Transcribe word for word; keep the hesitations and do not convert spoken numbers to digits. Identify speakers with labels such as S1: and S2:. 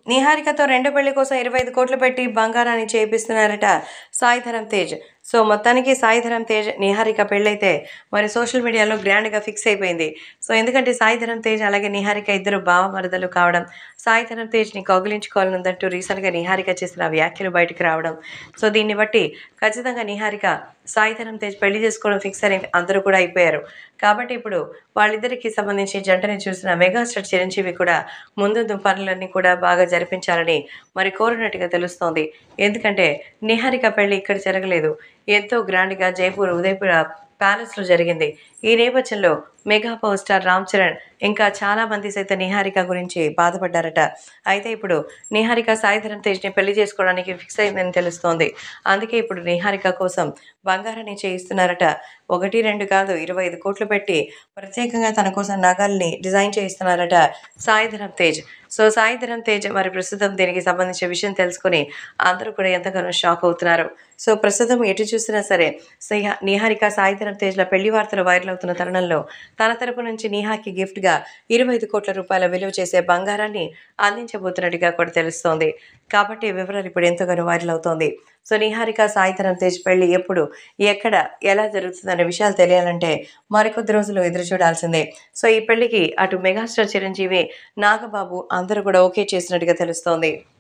S1: నిహారికతో రెండో పెళ్లి కోసం ఇరవై ఐదు కోట్లు పెట్టి బంగారాన్ని చేపిస్తున్నారట సాయి ధరమ్ తేజ్. సో మొత్తానికి సాయి ధరమ్ తేజ్ నిహారిక పెళ్ళైతే మరి సోషల్ మీడియాలో గ్రాండ్గా ఫిక్స్ అయిపోయింది. సో ఎందుకంటే సాయి ధరమ్ తేజ్ అలాగే నిహారిక ఇద్దరు భావమరదలు కావడం, సాయి ధరమ్ తేజ్ని కౌగిలించుకోవాలనుందంటూ రీసెంట్గా నిహారిక చేసిన వ్యాఖ్యలు బయటకు రావడం. సో దీన్ని బట్టి ఖచ్చితంగా నిహారిక సాయి ధరమ్ తేజ్ పెళ్లి చేసుకోవడం ఫిక్స్ అని అందరూ కూడా అయిపోయారు. కాబట్టి ఇప్పుడు వాళ్ళిద్దరికి సంబంధించి జంటని చూసిన మెగాస్టార్ చిరంజీవి కూడా ముందు పనులన్నీ కూడా బాగా జరిపించాలని మరి కోరినట్టుగా తెలుస్తోంది. ఎందుకంటే నిహారిక పెళ్లి ఇక్కడ జరగలేదు, ఎంతో గ్రాండ్గా జైపూర్ ఉదయపూర్ ప్యాలెస్లో జరిగింది. ఈ నేపథ్యంలో mega power star Ram Charan ఇంకా చాలా మంది సైతం నిహారిక గురించి బాధపడ్డారట. అయితే ఇప్పుడు నిహారిక సాయి ధరమ్ తేజ్ని పెళ్లి చేసుకోవడానికి ఫిక్స్ అయిందని తెలుస్తోంది. అందుకే ఇప్పుడు నిహారిక కోసం బంగారాన్ని చేయిస్తున్నారట. ఒకటి రెండు కాదు, ఇరవై ఐదు కోట్లు పెట్టి ప్రత్యేకంగా తన కోసం నగల్ని డిజైన్ చేయిస్తున్నారట సాయి ధరమ్ తేజ్. సో సాయి ధరమ్ తేజ్ మరి ప్రస్తుతం దీనికి సంబంధించిన విషయం తెలుసుకుని అందరూ కూడా ఎంతగానో షాక్ అవుతున్నారు. సో ప్రస్తుతం ఎటు చూసినా సరే నిహారిక సాయి ధరమ్ తేజ్ల పెళ్లి వార్తలు వైరల్ అవుతున్న తరుణంలో తన తరపు నుంచి నిహాకి గిఫ్ట్గా ఇరవై ఐదు కోట్ల రూపాయల విలువ చేసే బంగారాన్ని అందించబోతున్నట్టుగా కూడా తెలుస్తోంది. కాబట్టి వివరాలు ఇప్పుడు ఎంతగానో వైరల్ అవుతోంది. సో నిహారిక సాయి ధరమ్ తేజ్ పెళ్లి ఎప్పుడు, ఎక్కడ, ఎలా జరుగుతుందనే విషయాలు తెలియాలంటే మరికొద్ది రోజులు ఎదురు చూడాల్సిందే. సో ఈ పెళ్లికి అటు మెగాస్టార్ చిరంజీవి, నాగబాబు అందరూ కూడా ఓకే చేసినట్టుగా తెలుస్తోంది.